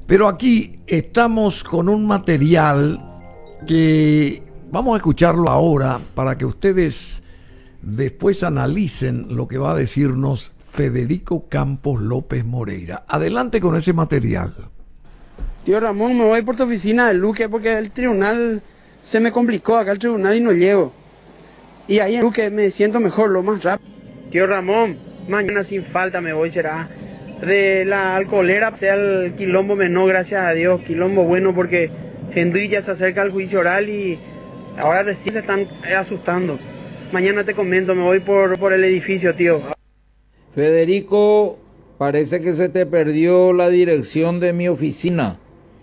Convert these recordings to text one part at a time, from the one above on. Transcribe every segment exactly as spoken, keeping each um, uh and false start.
Pero aquí estamos con un material que vamos a escucharlo ahora para que ustedes después analicen lo que va a decirnos Federico Campos López Moreira. Adelante con ese material. Tío Ramón, me voy por tu oficina de Luque porque el tribunal se me complicó acá el tribunal y no llego. Y ahí en Luque me siento mejor, lo más rápido. Tío Ramón, mañana sin falta me voy, será de la alcoholera, sea el quilombo menor, gracias a Dios, quilombo bueno porque Hendry ya se acerca al juicio oral y ahora recién se están asustando. Mañana te comento, me voy por, por el edificio, tío. Federico, parece que se te perdió la dirección de mi oficina.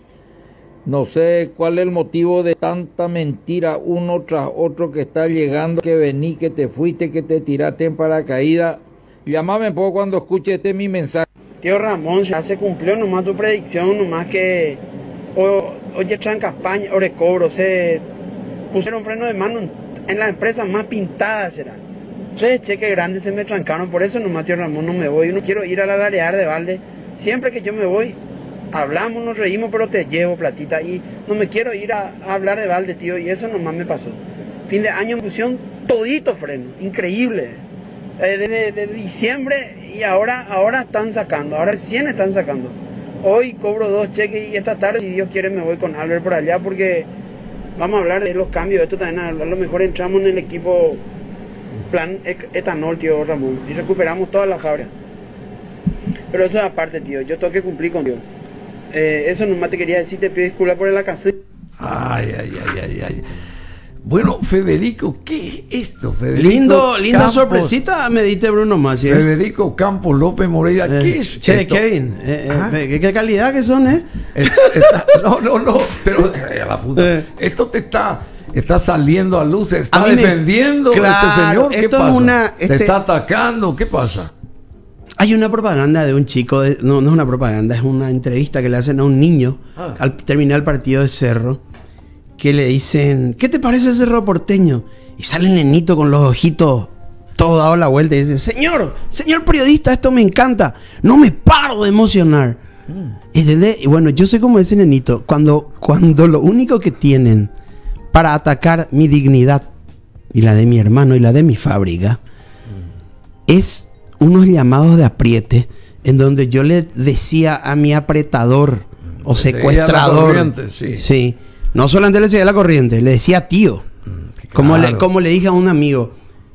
No sé cuál es el motivo de tanta mentira uno tras otro que está llegando, que vení, que te fuiste, que te tiraste en paracaídas. Llámame poco cuando escuche este mi mensaje. Tío Ramón, ya se cumplió nomás tu predicción, nomás que o, oye, traen campaña, o recobro, se pusieron freno de mano en, en las empresas más pintadas, será. Tres cheques grandes se me trancaron, por eso nomás, tío Ramón, no me voy, no quiero ir a la larear de balde. Siempre que yo me voy, hablamos, nos reímos, pero te llevo platita y no me quiero ir a, a hablar de balde, tío, y eso nomás me pasó. Fin de año me pusieron todito freno, increíble. Eh, desde de diciembre y ahora, ahora están sacando, ahora recién están sacando. Hoy cobro dos cheques y esta tarde, si Dios quiere, me voy con Albert por allá porque vamos a hablar de los cambios. Esto también, a lo mejor entramos en el equipo plan etanol, tío Ramón, y recuperamos toda la fábrica. Pero eso es aparte, tío, yo tengo que cumplir con Dios. Eh, eso nomás te quería decir, te pido disculpas por la casa. Ay, ay, ay, ay, ay. Bueno, Federico, ¿qué es esto, Federico? Lindo, linda Campos, sorpresita me diste, Bruno Masi. ¿eh? Federico Campos López Moreira, Eh, ¿qué es che, esto? Kevin, eh, ¿Ah? eh, ¿qué, qué calidad que son, ¿eh? Es- está- no, no, no, pero eh, a la puta. Eh. Esto te está, está saliendo a luz, se A está mí me- defendiendo Claro, este señor. ¿Qué esto es pasa? una- ¿Te este- está atacando? ¿Qué pasa? Hay una propaganda de un chico, de- no, no es una propaganda, es una entrevista que le hacen a un niño Ah. al terminar el partido de Cerro, que le dicen, ¿qué te parece Cerro Porteño? Y sale el nenito con los ojitos todo dado la vuelta y dice, señor, señor periodista, esto me encanta, no me paro de emocionar. ¿Entendés? Y bueno, yo sé cómo es ese nenito, cuando, cuando lo único que tienen para atacar mi dignidad y la de mi hermano y la de mi fábrica es unos llamados de apriete en donde yo le decía a mi apretador o Le seguía la secuestrador, corriente, sí. sí, no solamente le seguía la corriente, le decía tío, como, claro. le, como le dije a un amigo,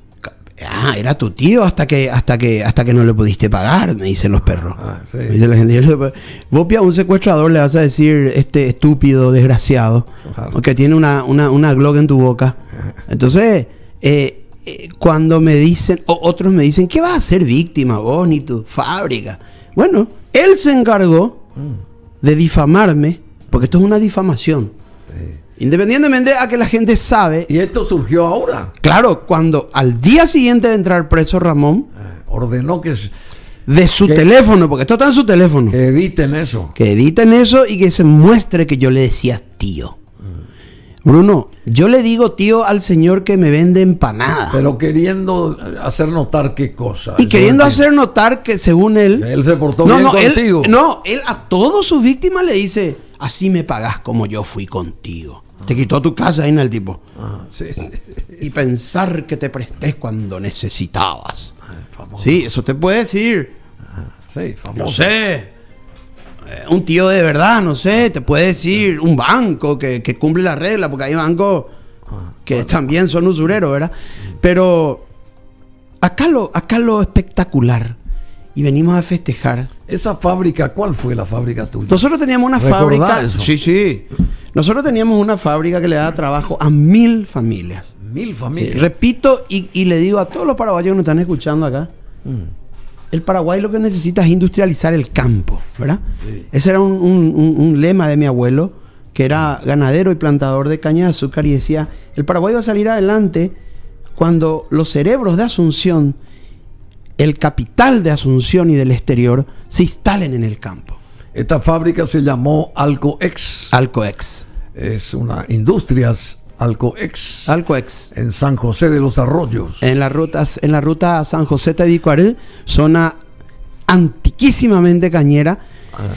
ah, era tu tío hasta que hasta que hasta que no le pudiste pagar, me dicen los perros. Ah, sí. Me dice la gente, yo le- vos a un secuestrador le vas a decir este estúpido desgraciado, Claro. que tiene una, una, una Glock en tu boca. Entonces, eh, eh, cuando me dicen, o otros me dicen, ¿qué vas a ser víctima vos ni tu fábrica? Bueno, él se encargó de difamarme, porque esto es una difamación. Independientemente a que la gente sabe, Y esto surgió ahora. claro, cuando al día siguiente de entrar preso Ramón, Ordenó que, s- de su ¿Qué? teléfono, porque esto está en su teléfono, que editen eso. que editen eso y que se muestre que yo le decía tío. Bruno, yo le digo tío al señor que me vende empanadas. Pero queriendo hacer notar qué cosa. Y Eso queriendo entiendo. hacer notar que según él... Él se portó no, bien no, él, contigo. no, él a todas sus víctimas le dice, así me pagás como yo fui contigo. Te quitó tu casa, ahí, el tipo. Ah, sí, sí. Y pensar que te presté cuando necesitabas. Famoso. Sí, eso te puede decir. Sí, famoso. No sé. eh, Un tío de verdad, no sé. Te puede decir un banco que, que cumple la regla, porque hay bancos que también son usureros, ¿verdad? Pero acá lo, acá lo espectacular. Y venimos a festejar. Esa fábrica, ¿cuál fue la fábrica tuya? Nosotros teníamos una ¿Recordás fábrica. eso? Sí, sí. Nosotros teníamos una fábrica que le daba trabajo a mil familias. Mil Sí, familias. repito y, y le digo a todos los paraguayos que nos están escuchando acá, el Paraguay lo que necesita es industrializar el campo, ¿verdad? Sí. Ese era un, un- un- un lema de mi abuelo, que era ganadero y plantador de caña de azúcar, y decía, el Paraguay va a salir adelante cuando los cerebros de Asunción, el capital de Asunción y del exterior, se instalen en el campo. Esta fábrica se llamó Alcoex. Alcoex. Es una Industrias Alcoex. Alcoex. En San José de los Arroyos. En la ruta, en la ruta San José Tabicuaré, zona antiquísimamente cañera. Ah.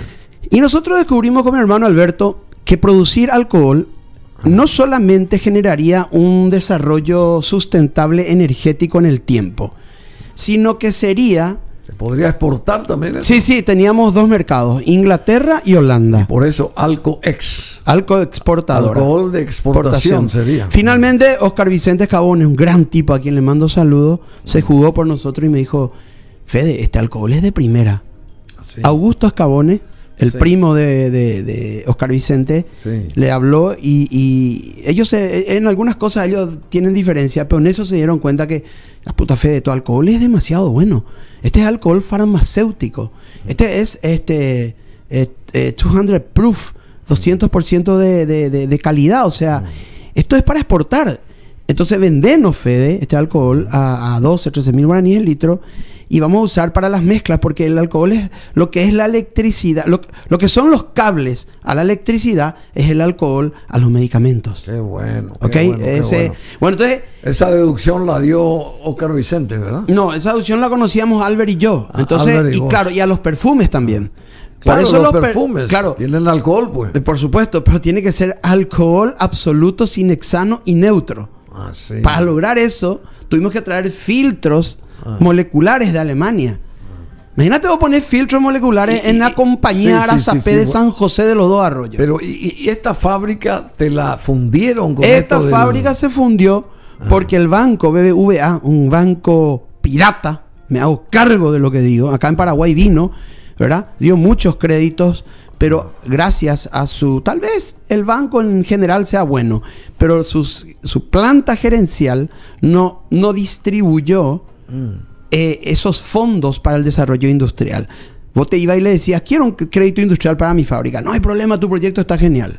Y nosotros descubrimos con mi hermano Alberto que producir alcohol no solamente generaría un desarrollo sustentable energético en el tiempo, sino que sería... ¿Se podría exportar también eso? Sí, sí, teníamos dos mercados, Inglaterra y Holanda. Y por eso Alcoex. Alcohol exportadora. Alcohol de exportación, exportación sería. Finalmente, Oscar Vicente Cabones, un gran tipo a quien le mando saludos, se jugó por nosotros y me dijo, Fede, este alcohol es de primera. Sí. Augusto Escabones, el sí. primo de, de, de Oscar Vicente, sí. le habló y, y ellos se, en algunas cosas ellos tienen diferencia, pero en eso se dieron cuenta que la puta Fede, tu alcohol es demasiado bueno. Este es alcohol farmacéutico. Este es este eh, eh, doscientos proof, doscientos por ciento de, de, de, de calidad. O sea, esto es para exportar. Entonces vendenos, Fede, este alcohol a, a doce, trece mil guaraníes el litro y vamos a usar para las mezclas porque el alcohol es lo que es la electricidad, lo, lo que son los cables a la electricidad es el alcohol a los medicamentos. Qué bueno. Qué ¿Okay? bueno, qué Ese, bueno. bueno, entonces... Esa deducción la dio Oscar Vicente, ¿verdad? No, esa deducción la conocíamos Albert y yo. Entonces, ah, Albert y, y claro, y a los perfumes también. Claro, por eso los, los perfumes per claro, tienen alcohol, pues. Por supuesto, pero tiene que ser alcohol absoluto, sin hexano y neutro. Ah, sí. Para lograr eso, tuvimos que traer filtros ah. moleculares de Alemania. Ah. Imagínate vos poner filtros moleculares y, en la compañía sí, Arasapé sí, sí, sí, de San José de los Dos Arroyos. Pero, ¿y, y esta fábrica te la fundieron con Esta esto fábrica del... se fundió ah. porque el banco B B V A, un banco pirata, me hago cargo de lo que digo, acá en Paraguay vino, ¿verdad? Dio muchos créditos, pero gracias a su... Tal vez el banco en general sea bueno, pero sus, su planta gerencial no, no distribuyó mm. eh, esos fondos para el desarrollo industrial. Vos te ibas y le decías, quiero un crédito industrial para mi fábrica. No hay problema, tu proyecto está genial.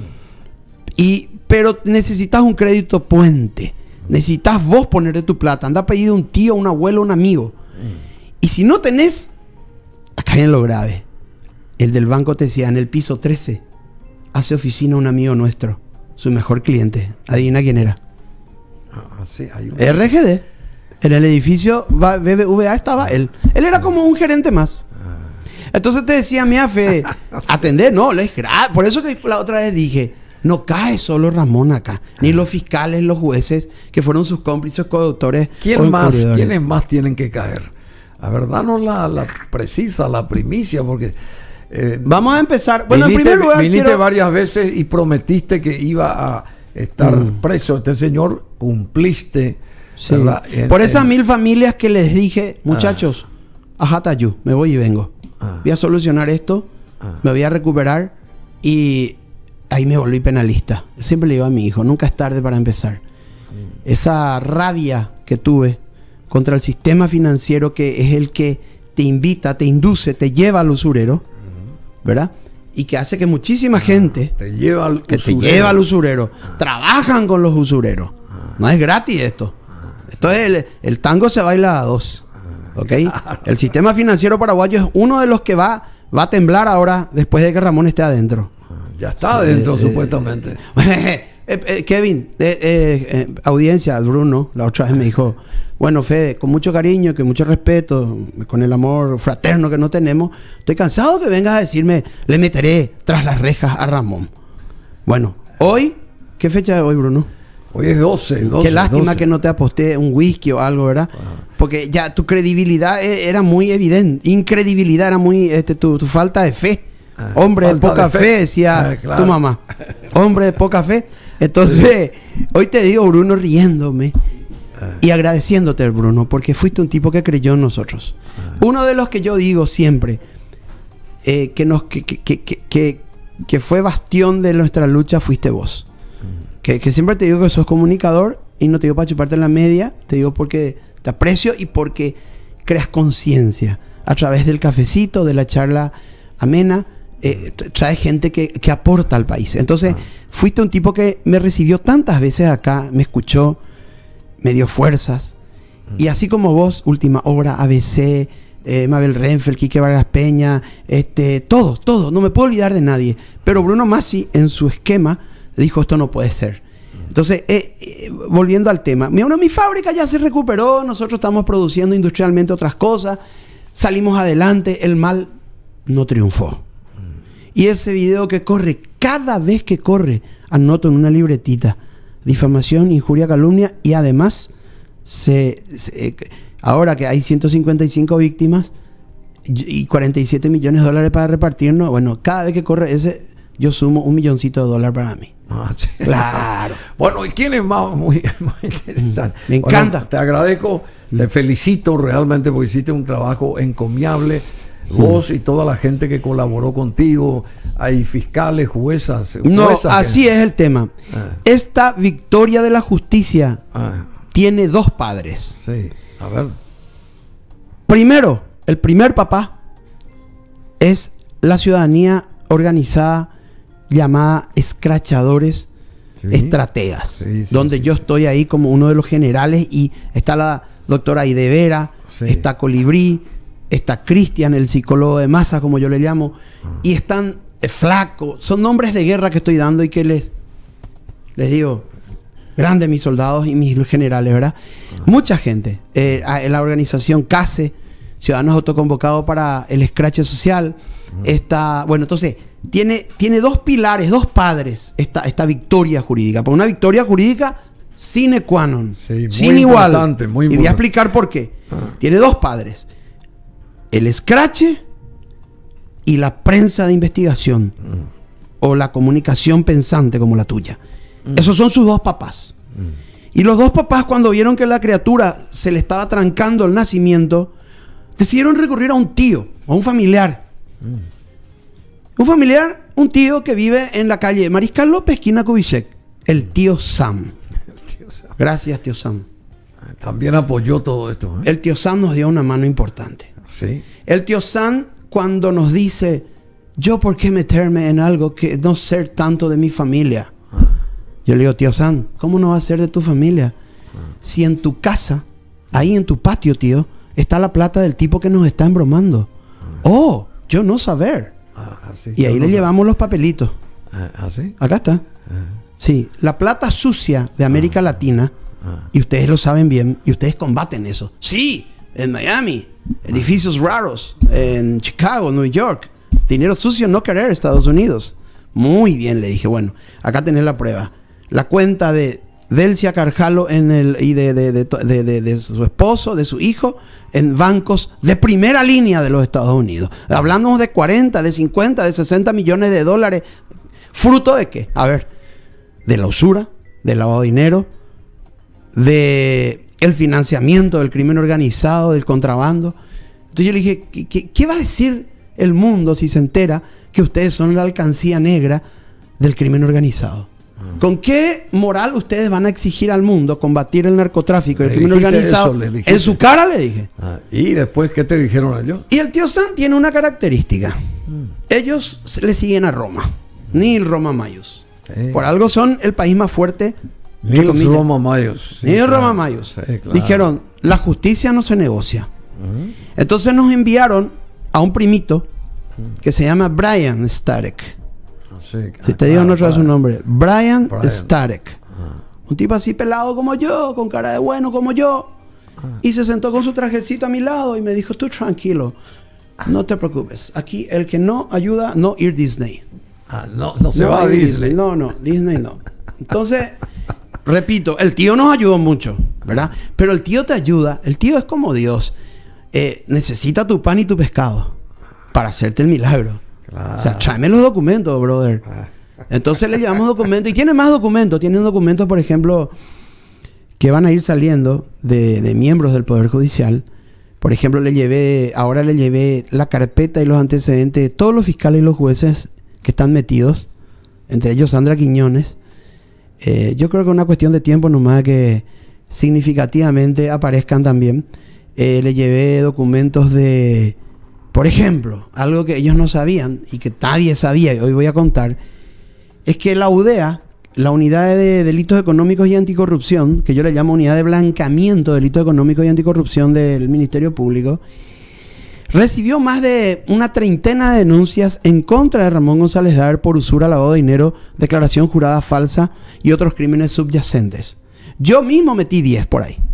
Mm. Y, pero necesitas un crédito puente. Mm. Necesitas vos ponerle tu plata. Anda a pedir un tío, un abuelo, un amigo. Mm. Y si no tenés... Acá viene lo grave. El del banco te decía, en el piso trece, hace oficina un amigo nuestro, su mejor cliente. Adivina quién era. Ah, sí, hay un... R G D. En el edificio B B V A estaba él. Él era como un gerente más. Entonces te decía, mira, Fede, atender, no, lo es grave. Por eso que la otra vez dije, no cae solo Ramón acá, ni los fiscales, los jueces, que fueron sus cómplices, coautores. ¿Quién más, ¿Quiénes más tienen que caer? A ver, danos la, la precisa, la primicia, porque... Eh, Vamos a empezar. Bueno, viniste, en primer lugar, viniste quiero... varias veces y prometiste que iba a estar mm. preso. Este señor, cumpliste. Sí. En, Por esas en... mil familias que les dije, muchachos, ah. ajatayú, me voy y vengo. Ah. Voy a solucionar esto, ah. me voy a recuperar y ahí me volví penalista. Siempre le digo a mi hijo, nunca es tarde para empezar. Mm. Esa rabia que tuve contra el sistema financiero que es el que te invita, te induce, te lleva al usurero, ¿verdad? Y que hace que muchísima ah, gente te lleva al que usurero. te lleva al usurero, ah. trabajan con los usureros. Ah. No es gratis esto. Ah. Esto es el, el tango se baila a dos. Ah. ¿Ok? Claro. El sistema financiero paraguayo es uno de los que va, va a temblar ahora después de que Ramón esté adentro. Ah. Ya está adentro, eh, supuestamente. Eh, eh, eh, Kevin, eh, eh, eh, audiencia, Bruno, la otra vez me dijo, bueno, Fede, con mucho cariño, con mucho respeto, con el amor fraterno que no tenemos, estoy cansado que vengas a decirme, le meteré tras las rejas a Ramón. Bueno, hoy, ¿qué fecha es hoy, Bruno? Hoy es doce. doce Qué lástima doce. Que no te aposté un whisky o algo, ¿verdad? Ah. Porque ya tu credibilidad era muy evidente, incredibilidad era muy, este, tu, tu falta de fe. Ah, hombre de poca de fe, fe decía ah, claro. tu mamá. Hombre de poca fe. Entonces, sí. hoy te digo, Bruno, riéndome ah. y agradeciéndote, Bruno, porque fuiste un tipo que creyó en nosotros. Ah. Uno de los que yo digo siempre, eh, que, nos, que, que, que, que, que fue bastión de nuestra lucha, fuiste vos. Mm. Que, que siempre te digo que sos comunicador y no te digo para chuparte en la media, te digo porque te aprecio y porque creas conciencia a través del cafecito, de la charla amena. Eh, trae gente que, que aporta al país. Entonces, ah. fuiste un tipo que me recibió tantas veces acá, me escuchó, me dio fuerzas. Mm. Y así como vos, Última Hora, A B C, eh, Mabel Renfel, Quique Vargas Peña, este, todos, todos, no me puedo olvidar de nadie. Pero Bruno Masi, en su esquema, dijo, esto no puede ser. Mm. Entonces, eh, eh, volviendo al tema, mi, bueno, mi fábrica ya se recuperó, nosotros estamos produciendo industrialmente otras cosas, salimos adelante, el mal no triunfó. Y ese video que corre, cada vez que corre, anoto en una libretita: difamación, injuria, calumnia, y además, se, se, ahora que hay ciento cincuenta y cinco víctimas y cuarenta y siete millones de dólares para repartirnos, bueno, cada vez que corre ese, yo sumo un milloncito de dólares para mí. Ah, sí. Claro. Bueno, ¿y quién es más? Muy, muy interesante. Me encanta. Bueno, te agradezco, te felicito realmente porque hiciste un trabajo encomiable. Vos y toda la gente que colaboró contigo, hay fiscales, juezas. No, juezas así que... es el tema. Ah. Esta victoria de la justicia Ah, tiene dos padres. sí, a ver. Primero, el primer papá es la ciudadanía organizada llamada escrachadores, Sí. estrategas, Sí, sí, donde sí, yo sí. estoy ahí como uno de los generales, y está la doctora Aide Vera, Sí. está Colibrí, está Cristian, el psicólogo de masa, como yo le llamo, Ah. y están eh, Flaco. Son nombres de guerra que estoy dando y que les, les digo, grandes mis soldados y mis generales, ¿verdad? Ah. Mucha gente. Eh, en la organización CASE, Ciudadanos Autoconvocados para el Escrache Social, Ah. está, bueno, entonces, tiene, tiene dos pilares, dos padres, esta, esta victoria jurídica. Por una victoria jurídica sine qua non, Sí, muy sin igual. importante, muy y voy a importante. explicar por qué. Ah. Tiene dos padres: el escrache y la prensa de investigación, Mm. o la comunicación pensante como la tuya. Mm. Esos son sus dos papás. Mm. Y los dos papás, cuando vieron que la criatura se le estaba trancando el nacimiento, decidieron recurrir a un tío, a un familiar. Mm. Un familiar, un tío que vive en la calle Mariscal López, esquina Kubitschek. El tío Sam. Tío Sam. Gracias, tío Sam. También apoyó todo esto. ¿eh? El tío Sam nos dio una mano importante. Sí. El tío Sam, cuando nos dice: yo por qué meterme en algo que no ser tanto de mi familia. Yo le digo: tío Sam, ¿cómo no va a ser de tu familia? Si en tu casa, ahí en tu patio, tío, está la plata del tipo que nos está embromando. Oh, yo no saber. Ah, así, Y ahí yo le no- llevamos los papelitos. Ah, ¿así? Acá está. Ah, Sí, la plata sucia de América Latina, ah. y ustedes lo saben bien, y ustedes combaten eso. Sí, en Miami, edificios raros, en Chicago, New York. Dinero sucio no querer Estados Unidos. Muy bien, le dije. Bueno, acá tenés la prueba. La cuenta de Delcia Carjalo en el, y de, de, de, de, de, de su esposo, de su hijo, en bancos de primera línea de los Estados Unidos. Hablamos de cuarenta, de cincuenta, de sesenta millones de dólares. ¿Fruto de qué? A ver, de la usura, del lavado de dinero, de el financiamiento del crimen organizado, del contrabando. Entonces yo le dije: ¿qué, qué, qué va a decir el mundo si se entera que ustedes son la alcancía negra del crimen organizado? ¿Con qué moral ustedes van a exigir al mundo combatir el narcotráfico y el Le crimen dijiste organizado? eso, le dijiste. En su cara le dije. Ah, y después, ¿qué te dijeron ellos? Y el tío Sam tiene una característica. Ellos se- le siguen a Roma. Ni Roma Mayos. Sí. Por algo son el país más fuerte. entre Nils comillas. Roma Mayos. Sí, Ni claro. Roma Mayos. Sí, claro. Dijeron: la justicia no se negocia. Ujú. Entonces nos enviaron a un primito que se llama Brian Starek. Sí, Si ah, te digo claro, no otra vez su claro. nombre. Brian, Brian. Starek. Ah, Un tipo así pelado como yo, con cara de bueno como yo. Ah. Y se sentó con su trajecito a mi lado y me dijo: tú tranquilo, no te preocupes. Aquí el que no ayuda, no ir Disney. ah, no, no se No va a ir Disney. No, no, Disney no. Entonces, repito, el tío nos ayudó mucho, ¿verdad? Pero el tío te ayuda. El tío es como Dios. Eh, necesita tu pan y tu pescado para hacerte el milagro. Claro. O sea, tráeme los documentos, brother. Entonces le llevamos documentos. Y tiene más documentos. Tiene un documento, por ejemplo, que van a ir saliendo de, de miembros del Poder Judicial. Por ejemplo, le llevé, ahora le llevé la carpeta y los antecedentes de todos los fiscales y los jueces que están metidos, entre ellos Sandra Quiñones. Eh, yo creo que es una cuestión de tiempo nomás que significativamente aparezcan también. Eh, le llevé documentos de, por ejemplo, algo que ellos no sabían y que nadie sabía, y hoy voy a contar, es que la U D E A, la Unidad de Delitos Económicos y Anticorrupción, que yo le llamo Unidad de Blanqueamiento de Delitos Económicos y Anticorrupción del Ministerio Público, recibió más de una treintena de denuncias en contra de Ramón González Dar por usura, lavado de dinero, declaración jurada falsa y otros crímenes subyacentes. Yo mismo metí diez por ahí.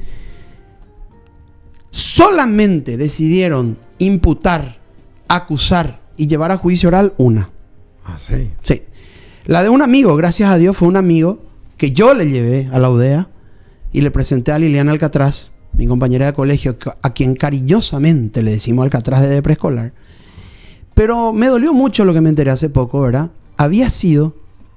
Solamente decidieron imputar, acusar y llevar a juicio oral una. Ah, sí. Sí. La de un amigo, gracias a Dios, fue un amigo que yo le llevé a la U D E A y le presenté a Liliana Alcatraz, mi compañera de colegio, a quien cariñosamente le decimos Alcatraz desde preescolar. Pero me dolió mucho lo que me enteré hace poco, ¿verdad? Había sido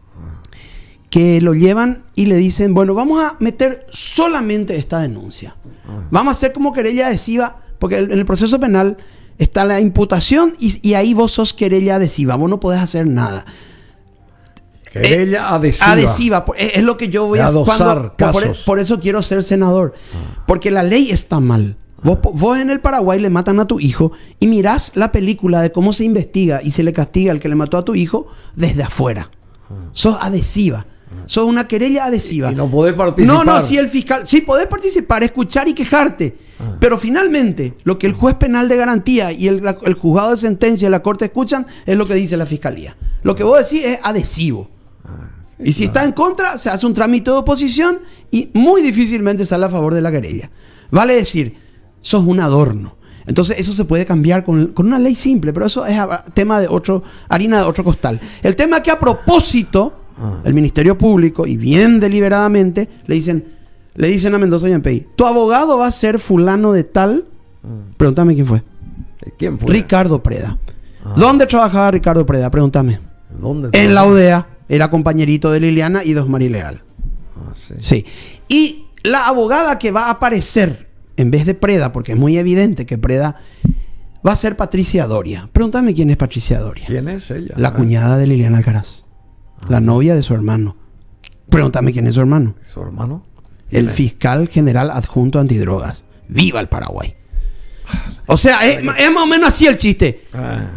que lo llevan y le dicen, bueno, vamos a meter solamente esta denuncia. Vamos a hacer como querella adhesiva, porque en el proceso penal está la imputación y, y ahí vos sos querella adhesiva, vos no podés hacer nada. Querella eh, adhesiva. Adhesiva, es, es lo que yo voy a hacer. Por, por eso quiero ser senador, ah. porque la ley está mal. Vos, vos en el Paraguay le matan a tu hijo y mirás la película de cómo se investiga y se le castiga al que le mató a tu hijo desde afuera. Ah. Sos adhesiva. Sos una querella adhesiva. Y no podés participar. No, no, si el fiscal... Sí, podés participar, escuchar y quejarte. Ah. Pero finalmente, lo que el juez penal de garantía y el, el juzgado de sentencia y la corte escuchan es lo que dice la fiscalía. Lo que vos decís es adhesivo. Ah, sí, y si claro. está en contra, se hace un trámite de oposición y muy difícilmente sale a favor de la querella. Vale decir, sos un adorno. Entonces eso se puede cambiar con, con una ley simple, pero eso es tema de otro, harina de otro costal. El tema es que a propósito... Ah. El Ministerio Público, y bien deliberadamente, le dicen, le dicen a Mendoza Yampey, tu abogado va a ser fulano de tal. Mm. Pregúntame quién fue. ¿Quién fue? Ricardo Preda. Ah. ¿Dónde trabajaba Ricardo Preda? Pregúntame. ¿Dónde? En la U D E A. Era compañerito de Liliana y de Osmari Leal. Ah, sí. Sí. Y la abogada que va a aparecer en vez de Preda, porque es muy evidente que Preda va a ser Patricia Doria. Pregúntame quién es Patricia Doria. ¿Quién es ella? La cuñada de Liliana Alcaraz. La novia de su hermano. Pregúntame quién es su hermano. ¿Su hermano? El es? fiscal general adjunto antidrogas. ¡Viva el Paraguay! O sea, es, es más o menos así el chiste. Ah.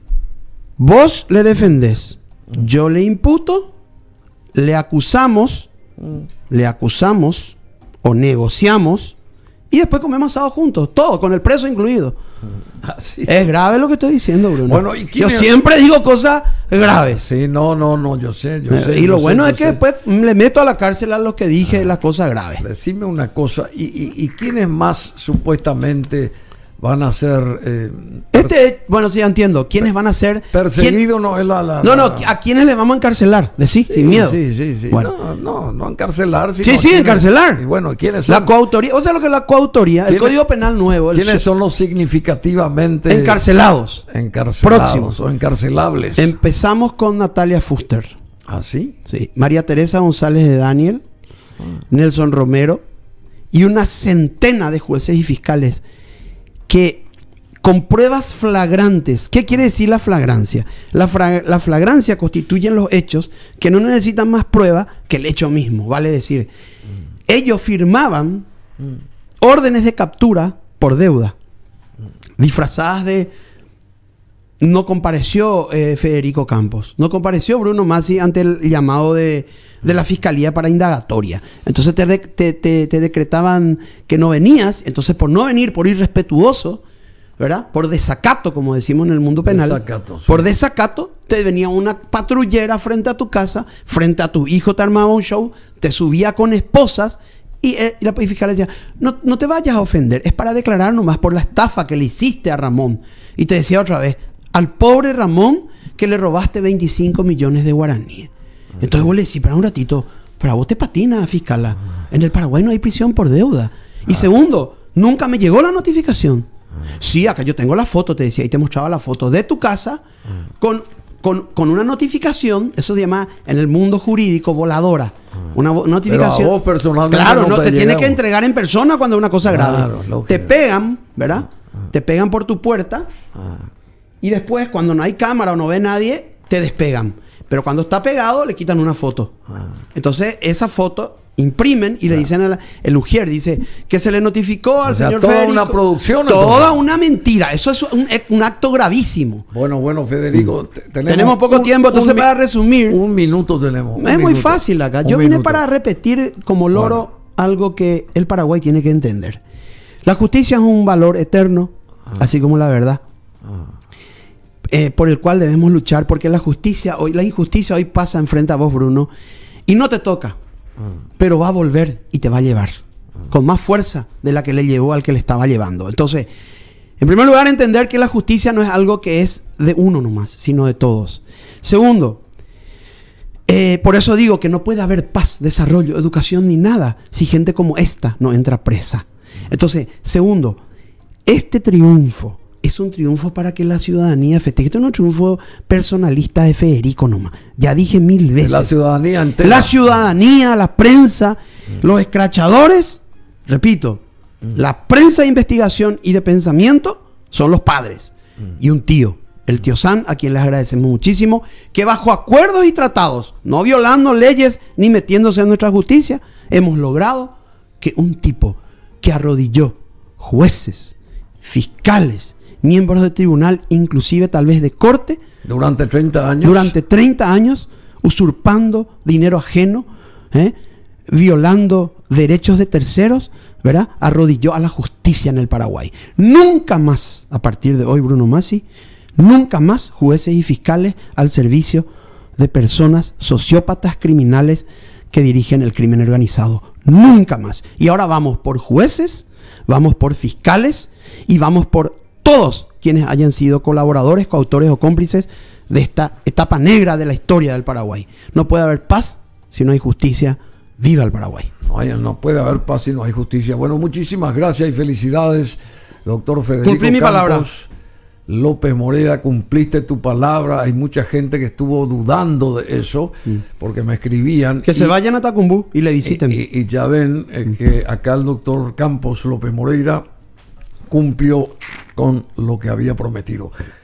Vos le defendés. Yo le imputo. Le acusamos. Le acusamos. O negociamos. Y después comemos asado juntos. Todo, con el preso incluido. Ah, sí. Es grave lo que estoy diciendo, Bruno. Bueno, ¿y yo es? siempre digo cosas graves. Sí, no, no, no, yo sé, yo sé. Y lo yo bueno sé, es que sé. después le meto a la cárcel a los que dije ah, las cosas graves. Decime una cosa, ¿y, y, y quiénes más supuestamente van a ser... Eh, este, bueno, sí, entiendo. ¿Quiénes van a ser... Perseguidos no es la, la... No, no, la... ¿a quiénes le vamos a encarcelar? Decí, sí, sin miedo. Sí, sí, sí. Bueno. No, no, no encarcelar. Sino sí, sí, quiénes, encarcelar. Y bueno, ¿quiénes son? La coautoría, o sea, lo que es la coautoría, el Código Penal nuevo. El ¿Quiénes son los significativamente... Encarcelados. Encarcelados próximos o encarcelables? Empezamos con Natalia Fuster. ¿Ah, sí? Sí. María Teresa González de Daniel, ah. Nelson Romero y una centena de jueces y fiscales que... con pruebas flagrantes. ¿Qué quiere decir la flagrancia? La, fra la flagrancia constituyen los hechos que no necesitan más prueba que el hecho mismo. Vale decir, mm. ellos firmaban mm. órdenes de captura por deuda, mm. disfrazadas de... No compareció eh, Federico Campos, no compareció Bruno Masi ante el llamado de, de la Fiscalía para indagatoria. Entonces te, de te, te, te decretaban que no venías, entonces por no venir, por irrespetuoso, ¿verdad? Por desacato, como decimos en el mundo penal. Desacato, sí. Por desacato, te venía una patrullera frente a tu casa, frente a tu hijo te armaba un show, te subía con esposas y, eh, y la fiscal decía, no, no te vayas a ofender, es para declarar nomás por la estafa que le hiciste a Ramón. Y te decía otra vez, al pobre Ramón que le robaste veinticinco millones de guaraníes. Entonces vos le decís, para un ratito, pero a vos te patina, fiscala. En el Paraguay no hay prisión por deuda. Y segundo, nunca me llegó la notificación. Sí, acá yo tengo la foto, te decía, y te mostraba la foto de tu casa con, con, con una notificación, eso se llama en el mundo jurídico voladora. Una notificación. Pero a vos personalmente claro, no, no te, te tienes que entregar en persona cuando es una cosa claro, grave. lógico. Te pegan, ¿verdad? Ah. Te pegan por tu puerta ah. y después, cuando no hay cámara o no ve nadie, te despegan. Pero cuando está pegado, le quitan una foto. Ah. Entonces, esa foto imprimen y claro. le dicen a la, el Ujier dice que se le notificó al o sea, señor toda Federico. Una producción. Toda entonces. Una mentira. Eso es un, un acto gravísimo. Bueno, bueno, Federico. Mm. Tenemos, tenemos poco un, tiempo, entonces para resumir. Un minuto tenemos. Un es minuto, muy fácil acá. Yo vine minuto. para repetir como loro bueno. algo que el Paraguay tiene que entender. La justicia es un valor eterno, ah. así como la verdad. Ah. Eh, por el cual debemos luchar, porque la justicia hoy, la injusticia hoy pasa enfrente a vos, Bruno, y no te toca. Pero va a volver y te va a llevar con más fuerza de la que le llevó al que le estaba llevando. Entonces, En primer lugar, entender que la justicia no es algo que es de uno nomás, sino de todos. Segundo, eh, por eso digo que no puede haber paz, desarrollo, educación ni nada si gente como esta no entra presa. Entonces, segundo, este triunfo es un triunfo para que la ciudadanía festeje. Esto no es un triunfo personalista de Federico nomás. Ya dije mil veces. La ciudadanía entera. La ciudadanía, la prensa, mm. los escrachadores, repito, mm. la prensa de investigación y de pensamiento son los padres. Mm. Y un tío, el tío San, a quien les agradecemos muchísimo, que bajo acuerdos y tratados, no violando leyes ni metiéndose en nuestra justicia, hemos logrado que un tipo que arrodilló jueces, fiscales, miembros de tribunal, inclusive tal vez de corte, durante treinta años, durante treinta años, usurpando dinero ajeno, ¿eh? violando derechos de terceros, ¿verdad? Arrodilló a la justicia en el Paraguay. Nunca más, a partir de hoy, Bruno Masi, nunca más jueces y fiscales al servicio de personas sociópatas criminales que dirigen el crimen organizado. Nunca más. Y ahora vamos por jueces, vamos por fiscales y vamos por todos quienes hayan sido colaboradores, coautores o cómplices de esta etapa negra de la historia del Paraguay. No puede haber paz si no hay justicia. ¡Viva el Paraguay! No, hay, no puede haber paz si no hay justicia. Bueno, muchísimas gracias y felicidades, doctor Federico Cumplí mi Campos palabra. López Moreira, cumpliste tu palabra. Hay mucha gente que estuvo dudando de eso, mm. porque me escribían. Que y, se vayan a Tacumbú y le visiten. Y, y, y ya ven eh, mm. que acá el doctor Campos López Moreira cumplió con lo que había prometido.